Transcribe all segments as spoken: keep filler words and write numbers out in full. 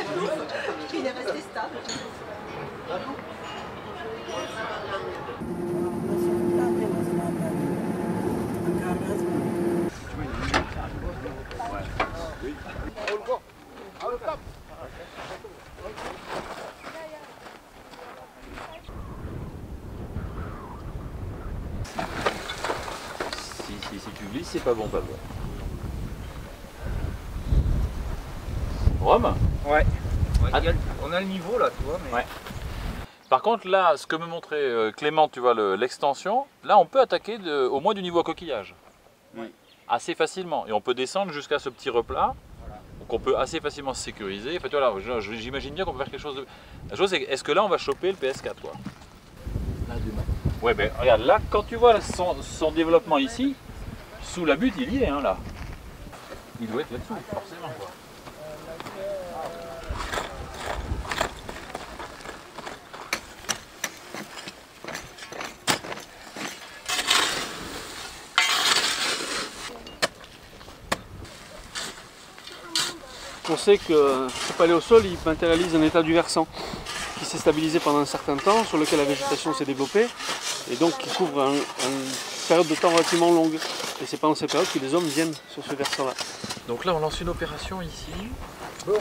Il est resté stable. Si, si, si tu glisses, c'est pas bon, pas bon. Rome? Ouais. Ouais, a, on a le niveau là, tu vois. Mais... Ouais. Par contre, là, ce que me montrait euh, Clément, tu vois, l'extension, là, on peut attaquer de, au moins du niveau à coquillage. Oui. Assez facilement. Et on peut descendre jusqu'à ce petit replat. Voilà. Donc on peut assez facilement se sécuriser. En fait, voilà, j'imagine bien qu'on peut faire quelque chose de... La chose, c'est est-ce que là, on va choper le P S quatre, quoi? Là, demain. Ouais, ben regarde, là, quand tu vois son, son développement ici, sous la butte, il y est, hein, là. Il doit être là-dessous, forcément, quoi. On sait que ce paléosol il matérialise un état du versant qui s'est stabilisé pendant un certain temps, sur lequel la végétation s'est développée et donc qui couvre un, une période de temps relativement longue. Et c'est pendant ces périodes que les hommes viennent sur ce versant-là. Donc là on lance une opération ici. Bon. Euh...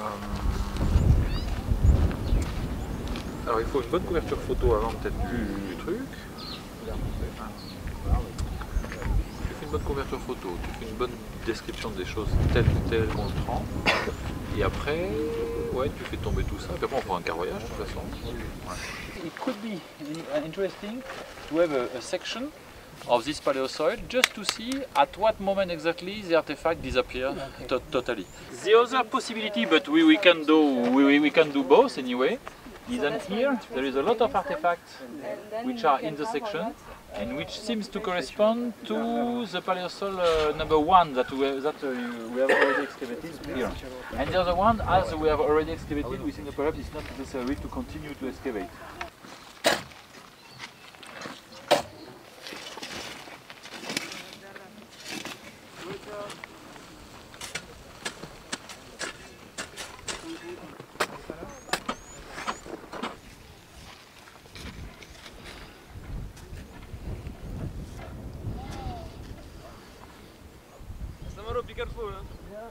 Alors il faut une bonne couverture photo avant peut-être du, du truc. Tu fais une bonne couverture photo, tu fais une bonne description des choses telles telles qu'on le prend. Et après, ouais, tu fais tomber tout ça. Et puis après on fera un carroyage de toute façon. Ouais. It could be interesting to have a, a section of this paleosoil just to see at what moment exactly the artifact disappears to totally. The other possibility, but we, we can do we, we can do both anyway, is that here there is a lot of artifacts which are in the section and which seems to correspond to the paleosol uh, number one that we that uh, we have already excavated here. And the other one, as we have already excavated, we think that perhaps it's not necessary to continue to excavate. Be careful, huh? Yeah.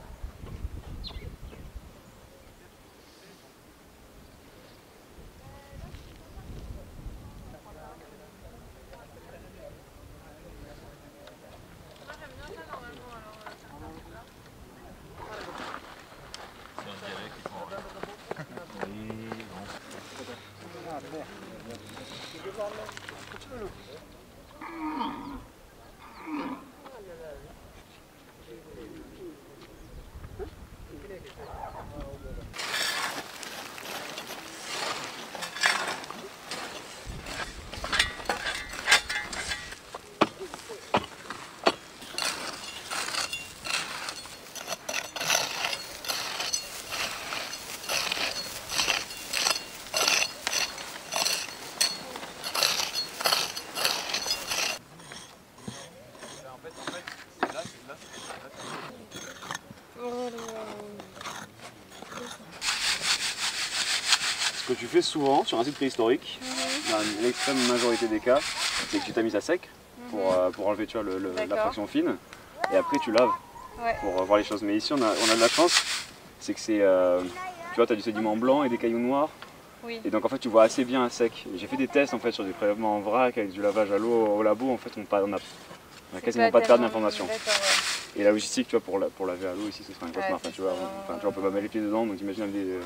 Ce que tu fais souvent sur un site préhistorique, mmh. dans l'extrême majorité des cas, c'est que tu tamises à sec pour, mmh. euh, pour enlever tu vois, le, le, la fraction fine et après tu laves ouais. pour euh, voir les choses. Mais ici on a, on a de la chance, c'est que c'est, euh, tu vois, tu as du sédiment blanc et des cailloux noirs. Oui. Et donc en fait tu vois assez bien à sec. J'ai fait des tests en fait sur des prélèvements en vrac avec du lavage à l'eau au labo, en fait on n'a on a, on a quasiment pas, pas de perte d'information. Ouais. Et la logistique tu vois, pour, la, pour laver à l'eau ici ce serait un cauchemar. Ouais, enfin, tu vois, enfin, tu vois, on peut pas mettre les pieds dedans, donc imagine des... Euh...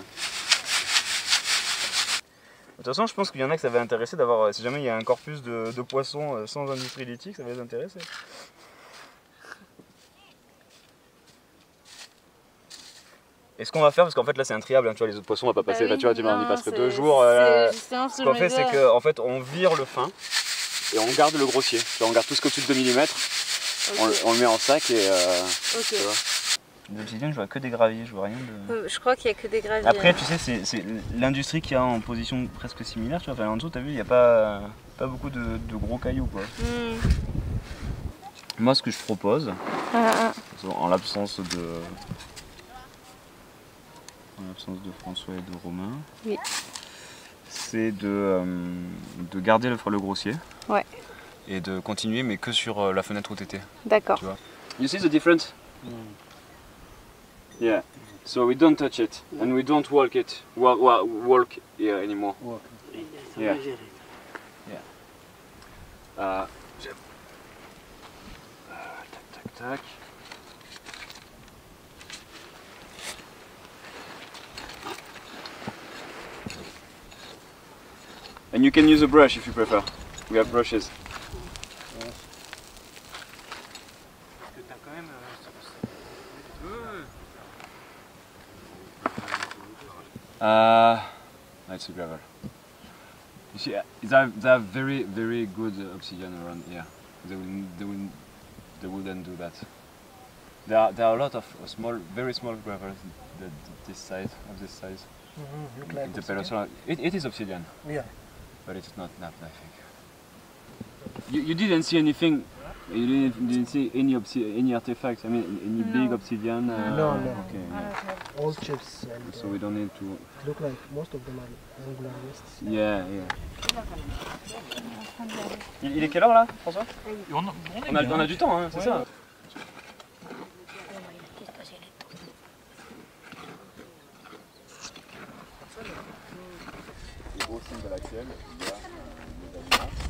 De toute façon, je pense qu'il y en a que ça va intéresser d'avoir, si jamais il y a un corpus de, de poissons sans industrie lithique, ça va les intéresser. Et ce qu'on va faire, parce qu'en fait là c'est intriable, hein, tu vois, les autres poissons on va pas passer, bah oui, là, tu vois, tu non, on y passerait deux jours. Euh, ce qu'on fait c'est qu'en fait on vire le fin et on garde le grossier. Tu vois, on garde tout ce qui est au-dessus de deux millimètres, okay. on, on le met en sac et euh, okay. tu vois. D'obsidienne, je vois que des graviers, je vois rien de... Euh, je crois qu'il n'y a que des graviers. Après, tu sais, c'est l'industrie qui est en position presque similaire, tu vois. Enfin, en dessous, tu as vu, il n'y a pas, pas beaucoup de, de gros cailloux, quoi. Mm. Moi, ce que je propose, ah, ah. en l'absence de... en l'absence de François et de Romain. Oui. C'est de, euh, de garder le frelot grossier. Ouais. Et de continuer, mais que sur euh, la fenêtre où tu étais. D'accord. Tu vois. You see the difference? Mm. Yeah. So we don't touch it and we don't walk it. Walk, walk, walk here anymore. Walk. Yeah. Yeah. Uh, tac, tac, tac. And you can use a brush if you prefer. We have brushes. Uh, it's a gravel. You see, they have, they have very, very good obsidian around here. They will, they will, they wouldn't do that. There are, there are a lot of small, very small gravels that this size, of this size. Mm-hmm. Look like The obsidian. peninsula, it, it is obsidian. Yeah. But it's not nap, I think. You, you didn't see anything. You didn't, didn't see any obsi any artifacts. I mean, any No. big obsidian. Uh, No, no. Okay. Yeah. All chips and So uh, we don't need to. it look like most of them are angular rests. Yeah, yeah. Il, il est quelle heure là, François? On a, on est On a, bien. on a du temps, hein, c'est Ouais. ça. Les gros signes de laquelle il y a des aliments.